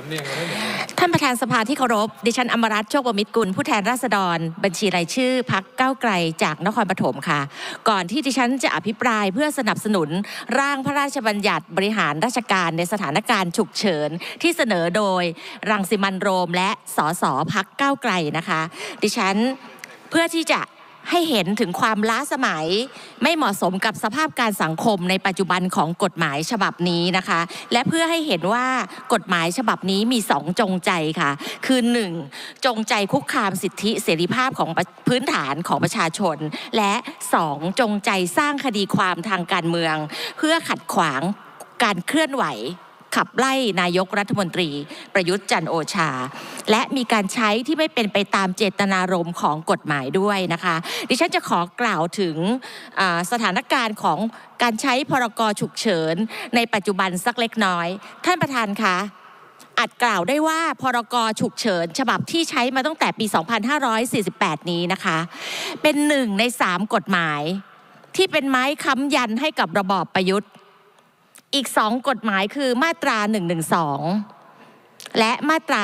ท่านประธานสภาที่เคารพดิฉันอมรัตน์โชคประมิตรกุลผู้แทนราษฎรบัญชีรายชื่อพรรคก้าวไกลจากนครปฐมค่ะก่อนที่ดิฉันจะอภิปรายเพื่อสนับสนุนร่างพระราชบัญญัติบริหารราชการในสถานการณ์ฉุกเฉินที่เสนอโดยรังสิมันต์โรมและสสพรรคก้าวไกลนะคะดิฉันเพื่อที่จะให้เห็นถึงความล้าสมัยไม่เหมาะสมกับสภาพการสังคมในปัจจุบันของกฎหมายฉบับนี้นะคะและเพื่อให้เห็นว่ากฎหมายฉบับนี้มี2จงใจค่ะคือ1จงใจคุกคามสิทธิเสรีภาพของพื้นฐานของประชาชนและ2จงใจสร้างคดีความทางการเมืองเพื่อขัดขวางการเคลื่อนไหวขับไล่นายกรัฐมนตรีประยุทธ์จันทร์โอชาและมีการใช้ที่ไม่เป็นไปตามเจตนารมณ์ของกฎหมายด้วยนะคะดิฉันจะขอกล่าวถึงสถานการณ์ของการใช้พรก.ฉุกเฉินในปัจจุบันสักเล็กน้อยท่านประธานคะอาจกล่าวได้ว่าพรก.ฉุกเฉินฉบับที่ใช้มาตั้งแต่ปี 2548 นี้นะคะเป็น1 ใน 3กฎหมายที่เป็นไม้ค้ำยันให้กับระบอบประยุทธ์อีก2กฎหมายคือมาตรา112และมาตรา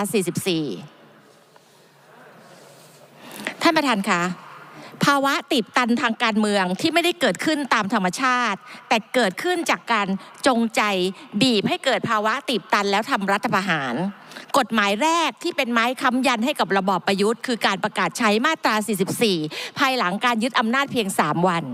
44ท่านประธานคะภาวะตีบตันทางการเมืองที่ไม่ได้เกิดขึ้นตามธรรมชาติแต่เกิดขึ้นจากการจงใจบีบให้เกิดภาวะตีบตันแล้วทำรัฐประหารกฎหมายแรกที่เป็นไม้ค้ำยันให้กับระบอบประยุทธ์คือการประกาศใช้มาตรา44ภายหลังการยึดอำนาจเพียง3 วัน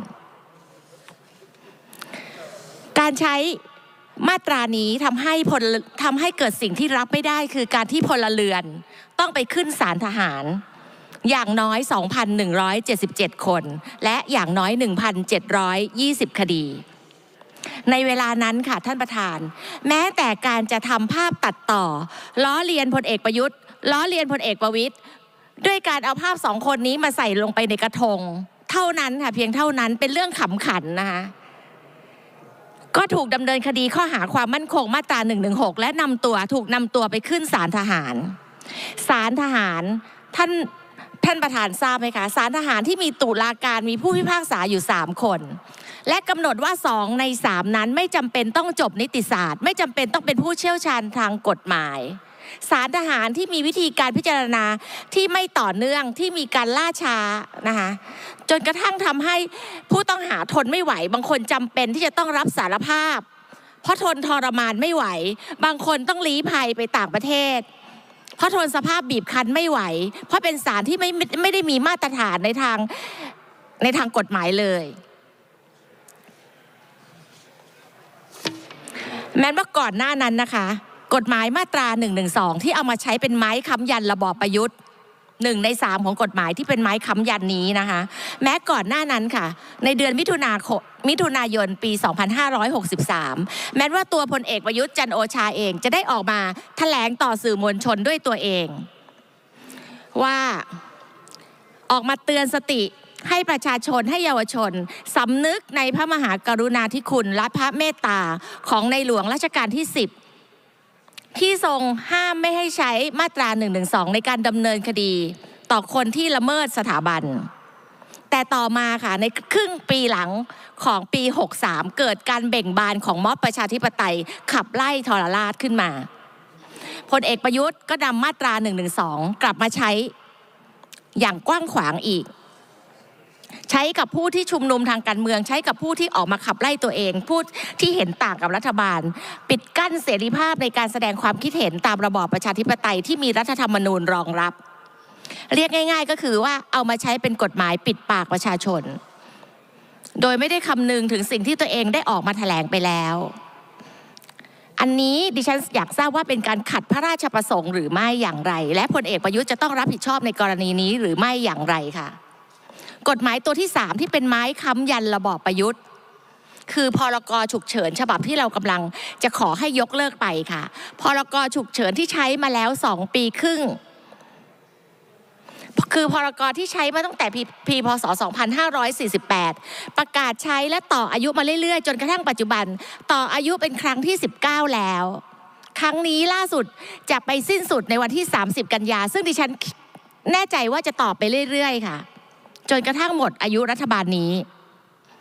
การใช้มาตรานี้ทำให้เกิดสิ่งที่รับไม่ได้คือการที่พลเรือนต้องไปขึ้นศาลทหารอย่างน้อย 2,177 คนและอย่างน้อย 1,720 คดีในเวลานั้นค่ะท่านประธานแม้แต่การจะทำภาพตัดต่อล้อเลียนพลเอกประยุทธ์ล้อเลียนพลเอกประวิตรด้วยการเอาภาพ2 คนนี้มาใส่ลงไปในกระทงเท่านั้นค่ะเพียงเท่านั้นเป็นเรื่องขำขันนะคะก็ถูกดำเนินคดีข้อหาความมั่นคงมาตรา116และถูกนำตัวไปขึ้นศาลทหารศาลทหารท่านประธานทราบไหมคะศาลทหารที่มีตุลาการมีผู้พิพากษาอยู่3 คนและกำหนดว่า2 ใน 3นั้นไม่จำเป็นต้องจบนิติศาสตร์ไม่จำเป็นต้องเป็นผู้เชี่ยวชาญทางกฎหมายศาลทหารที่มีวิธีการพิจารณาที่ไม่ต่อเนื่องที่มีการล่าช้านะคะจนกระทั่งทำให้ผู้ต้องหาทนไม่ไหวบางคนจำเป็นที่จะต้องรับสารภาพเพราะทนทรมานไม่ไหวบางคนต้องลี้ภัยไปต่างประเทศเพราะทนสภาพบีบคั้นไม่ไหวเพราะเป็นศาลที่ไม่ได้มีมาตรฐานในทางกฎหมายเลยแม้ว่าก่อนหน้านั้นนะคะกฎหมายมาตรา112ที่เอามาใช้เป็นไม้ค้ำยันระบอบประยุทธ์1 ใน 3ของกฎหมายที่เป็นไม้ค้ำยันนี้นะคะแม้ก่อนหน้านั้นค่ะในเดือนมิถุนายนปี 2563แม้ว่าตัวพลเอกประยุทธ์จันทร์โอชาเองจะได้ออกมาแถลงต่อสื่อมวลชนด้วยตัวเองว่าออกมาเตือนสติให้ประชาชนให้เยาวชนสำนึกในพระมหากรุณาธิคุณและพระเมตตาของในหลวงรัชกาลที่10ที่ทรงห้ามไม่ให้ใช้มาตรา112ในการดำเนินคดีต่อคนที่ละเมิดสถาบันแต่ต่อมาค่ะในครึ่งปีหลังของปี63เกิดการเบ่งบานของม็อบประชาธิปไตยขับไล่ทรราชขึ้นมาพลเอกประยุทธ์ก็นำมาตรา112กลับมาใช้อย่างกว้างขวางอีกใช้กับผู้ที่ชุมนุมทางการเมืองใช้กับผู้ที่ออกมาขับไล่ตัวเองผู้ที่เห็นต่างกับรัฐบาลปิดกั้นเสรีภาพในการแสดงความคิดเห็นตามระบอบประชาธิปไตยที่มีรัฐธรรมนูญรองรับเรียกง่ายๆก็คือว่าเอามาใช้เป็นกฎหมายปิดปากประชาชนโดยไม่ได้คำนึงถึงสิ่งที่ตัวเองได้ออกมาแถลงไปแล้วอันนี้ดิฉันอยากทราบว่าเป็นการขัดพระราชประสงค์หรือไม่อย่างไรและพลเอกประยุทธ์จะต้องรับผิดชอบในกรณีนี้หรือไม่อย่างไรค่ะกฎหมายตัวที่3ที่เป็นไม้ค้ำยันระบอบประยุทธ์คือพรก.ฉุกเฉินฉบับที่เรากำลังจะขอให้ยกเลิกไปค่ะพรก.ฉุกเฉินที่ใช้มาแล้ว2 ปีครึ่งคือพรก.ที่ใช้มาตั้งแต่ปีพ.ศ. 2548ประกาศใช้และต่ออายุมาเรื่อยๆจนกระทั่งปัจจุบันต่ออายุเป็นครั้งที่19แล้วครั้งนี้ล่าสุดจะไปสิ้นสุดในวันที่30 กันยาซึ่งดิฉันแน่ใจว่าจะต่อไปเรื่อยๆค่ะจนกระทั่งหมดอายุรัฐบาลนี้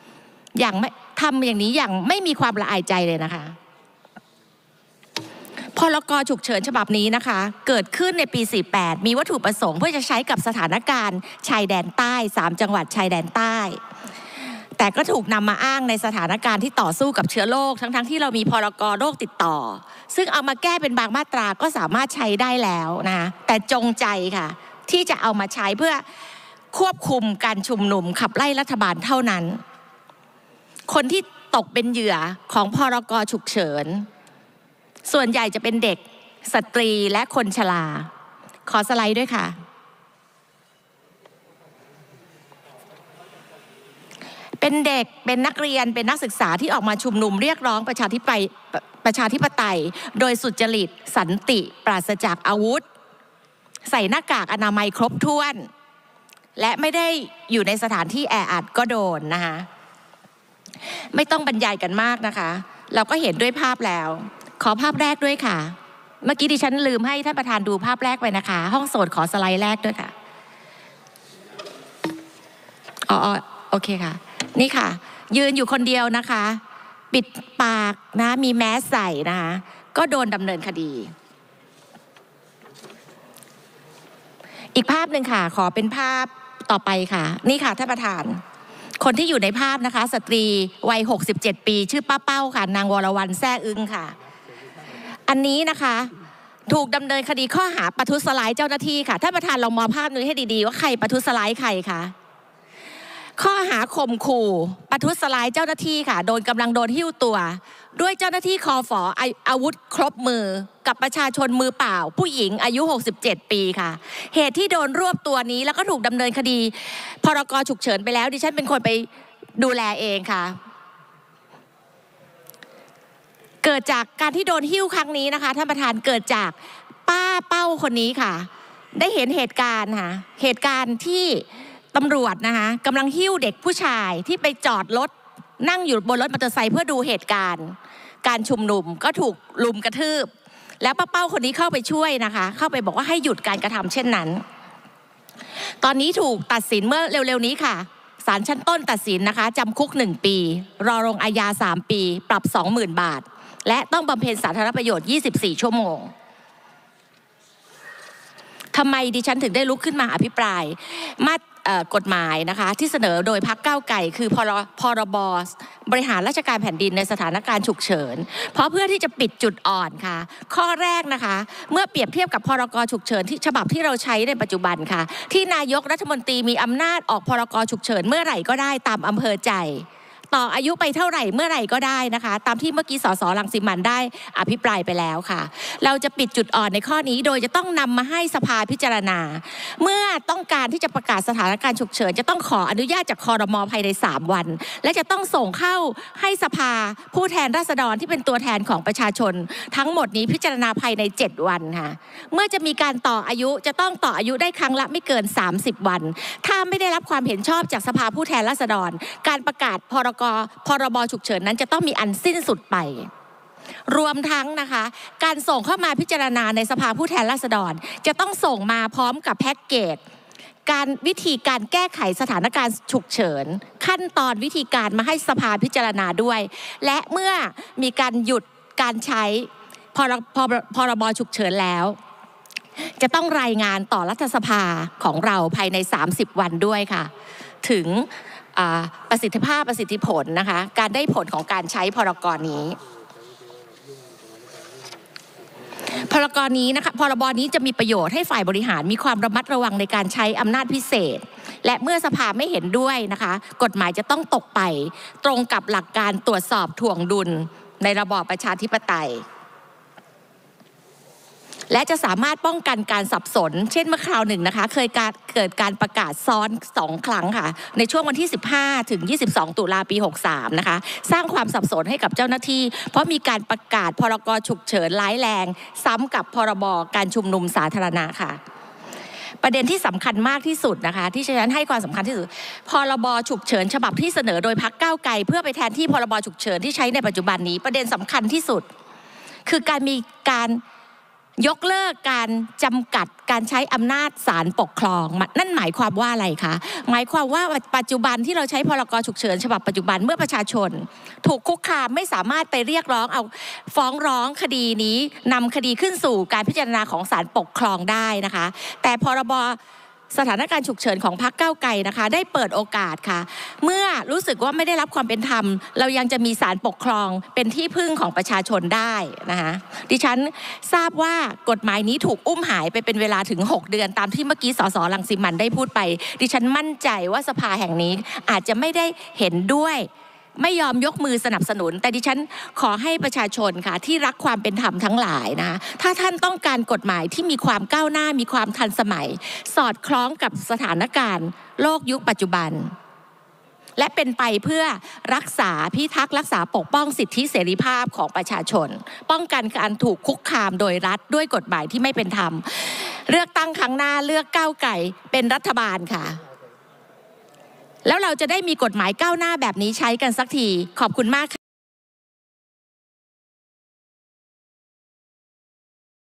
อย่างไม่ทำอย่างนี้อย่างไม่มีความละอายใจเลยนะคะพรก.ฉุกเฉินฉบับนี้นะคะเกิดขึ้นในปี 48 มีวัตถุประสงค์เพื่อจะใช้กับสถานการณ์ชายแดนใต้3จังหวัดชายแดนใต้แต่ก็ถูกนำมาอ้างในสถานการณ์ที่ต่อสู้กับเชื้อโรคทั้งที่เรามีพรก.โรคติดต่อซึ่งเอามาแก้เป็นบางมาตราก็สามารถใช้ได้แล้วนะคะแต่จงใจค่ะที่จะเอามาใช้เพื่อควบคุมการชุมนุมขับไล่รัฐบาลเท่านั้นคนที่ตกเป็นเหยื่อของพรก.ฉุกเฉินส่วนใหญ่จะเป็นเด็กสตรีและคนชราขอสไลด์ด้วยค่ะเป็นเด็กเป็นนักเรียนเป็นนักศึกษาที่ออกมาชุมนุมเรียกร้องประชาธิปไตยโดยสุจริตสันติปราศจากอาวุธใส่หน้ากากอนามัยครบถ้วนและไม่ได้อยู่ในสถานที่แออัดก็โดนนะคะไม่ต้องบรรยายกันมากนะคะเราก็เห็นด้วยภาพแล้วขอภาพแรกด้วยค่ะเมื่อกี้ดิฉันลืมให้ท่านประธานดูภาพแรกไปนะคะห้องโสดขอสไลด์แรกด้วยค่ะอ๋อโอเคค่ะนี่ค่ะยืนอยู่คนเดียวนะคะปิดปากนะมีแมสใส่นะคะก็โดนดำเนินคดีอีกภาพหนึ่งค่ะขอเป็นภาพต่อไปค่ะนี่ค่ะท่านประธานคนที่อยู่ในภาพนะคะสตรีวัย67 ปีชื่อป้าเป้าค่ะนางวรวรรณแซ่อึ้งค่ะอันนี้นะคะถูกดำเนินคดีข้อหาประทุษร้ายเจ้าหน้าที่ค่ะท่านประธานลองมองภาพนี้ให้ดีๆว่าใครประทุษร้ายใครคะข้อหาข่มขู่ประทุษร้ายเจ้าหน้าที่ค่ะกำลังโดนหิ้วตัวด้วยเจ้าหน้าที่คฝ.อาวุธครบมือกับประชาชนมือเปล่าผู้หญิงอายุ67 ปีค่ะเหตุที่โดนรวบตัวนี้แล้วก็ถูกดำเนินคดีพรก.ฉุกเฉินไปแล้วดิฉันเป็นคนไปดูแลเองค่ะเกิดจากการที่โดนหิ้วครั้งนี้นะคะท่านประธานเกิดจากป้าเป้าคนนี้ค่ะได้เห็นเหตุการณ์ค่ะเหตุการณ์ที่ตำรวจนะคะกำลังหิ้วเด็กผู้ชายที่ไปจอดรถนั่งอยู่บนรถมอเตอร์ไซค์เพื่อดูเหตุการณ์การชุมนุมก็ถูกลุมกระทืบแล้วป้าเป้าคนนี้เข้าไปช่วยนะคะเข้าไปบอกว่าให้หยุดการกระทำเช่นนั้นตอนนี้ถูกตัดสินเมื่อเร็วๆนี้ค่ะศาลชั้นต้นตัดสินนะคะจำคุก1 ปีรอลงอาญา3 ปีปรับ 20,000 บาทและต้องบำเพ็ญสาธารณประโยชน์24 ชั่วโมงทำไมดิฉันถึงได้ลุกขึ้นมาอภิปรายกฎหมายนะคะที่เสนอโดยพรรคก้าวไกลคือพรบริหารราชการแผ่นดินในสถานการณ์ฉุกเฉินเพราะเพื่อที่จะปิดจุดอ่อนค่ะข้อแรกนะคะเมื่อเปรียบเทียบกับพรก.ฉุกเฉินที่ฉบับที่เราใช้ในปัจจุบันค่ะที่นายกรัฐมนตรีมีอำนาจออกพรก.ฉุกเฉินเมื่อไหร่ก็ได้ตามอำเภอใจต่ออายุไปเท่าไหร่เมื่อไหร่ก็ได้นะคะตามที่เมื่อกี้สส.รังสิมันได้อภิปรายไปแล้วค่ะเราจะปิดจุดอ่อนในข้อนี้โดยจะต้องนำมาให้สภาพิจารณาเมื่อต้องการที่จะประกาศสถานการณ์ฉุกเฉินจะต้องขออนุญาตจากครม.ภายใน3 วันและจะต้องส่งเข้าให้สภาผู้แทนราษฎรที่เป็นตัวแทนของประชาชนทั้งหมดนี้พิจารณาภายใน7 วันค่ะเมื่อจะมีการต่ออายุจะต้องต่ออายุได้ครั้งละไม่เกิน30 วันถ้าไม่ได้รับความเห็นชอบจากสภาผู้แทนราษฎรการประกาศพรบ.ฉุกเฉินนั้นจะต้องมีอันสิ้นสุดไปรวมทั้งนะคะการส่งเข้ามาพิจารณาในสภาผู้แทนราษฎรจะต้องส่งมาพร้อมกับแพ็กเกจวิธีการแก้ไขสถานการณ์ฉุกเฉินขั้นตอนวิธีการมาให้สภาพิจารณาด้วยและเมื่อมีการหยุดการใช้พรบ.ฉุกเฉินแล้วจะต้องรายงานต่อรัฐสภาของเราภายใน30 วันด้วยค่ะถึงประสิทธิภาพประสิทธิผลนะคะการได้ผลของการใช้พรก.นี้พรก.นี้นะคะพรบ.นี้จะมีประโยชน์ให้ฝ่ายบริหารมีความระมัดระวังในการใช้อำนาจพิเศษและเมื่อสภาไม่เห็นด้วยนะคะกฎหมายจะต้องตกไปตรงกับหลักการตรวจสอบถ่วงดุลในระบอบประชาธิปไตยและจะสามารถป้องกันการสับสนเช่นเมื่อคราวหนึ่งนะคะเคยเกิดการประกาศซ้อน2 ครั้งค่ะในช่วงวันที่15 ถึง 22 ตุลาปี 63นะคะสร้างความสับสนให้กับเจ้าหน้าที่เพราะมีการประกาศพรก.ฉุกเฉินร้ายแรงซ้ำกับพรบ.การชุมนุมสาธารณะค่ะประเด็นที่สำคัญมากที่สุดนะคะที่ฉันให้ความสำคัญที่สุดพรบ.ฉุกเฉินฉบับที่เสนอโดยพรรคก้าวไกลเพื่อไปแทนที่พรบ.ฉุกเฉินที่ใช้ในปัจจุบันนี้ประเด็นสำคัญที่สุดคือการมีการยกเลิกการจำกัดการใช้อำนาจศาลปกครองนั่นหมายความว่าอะไรคะหมายความว่าปัจจุบันที่เราใช้พรกฉุกเฉินฉบับปัจจุบันเมื่อประชาชนถูกคุกคามไม่สามารถไปเรียกร้องเอาฟ้องร้องคดีนี้นำคดีขึ้นสู่การพิจารณาของศาลปกครองได้นะคะแต่พรบสถานการณ์ฉุกเฉินของพรรคก้าวไกลนะคะได้เปิดโอกาสค่ะเมื่อรู้สึกว่าไม่ได้รับความเป็นธรรมเรายังจะมีศาลปกครองเป็นที่พึ่งของประชาชนได้นะคะดิฉันทราบว่ากฎหมายนี้ถูกอุ้มหายไปเป็นเวลาถึง6 เดือนตามที่เมื่อกี้สส.รังสิมันได้พูดไปดิฉันมั่นใจว่าสภาแห่งนี้อาจจะไม่ได้เห็นด้วยไม่ยอมยกมือสนับสนุนแต่ดิฉันขอให้ประชาชนค่ะที่รักความเป็นธรรมทั้งหลายนะถ้าท่านต้องการกฎหมายที่มีความก้าวหน้ามีความทันสมัยสอดคล้องกับสถานการณ์โลกยุคปัจจุบันและเป็นไปเพื่อรักษาพิทักษ์รักษาปกป้องสิทธิเสรีภาพของประชาชนป้องกันการถูกคุกคามโดยรัฐด้วยกฎหมายที่ไม่เป็นธรรมเลือกตั้งครั้งหน้าเลือกก้าวไกลเป็นรัฐบาลค่ะแล้วเราจะได้มีกฎหมายก้าวหน้าแบบนี้ใช้กันสักทีขอบคุณมากค่ะ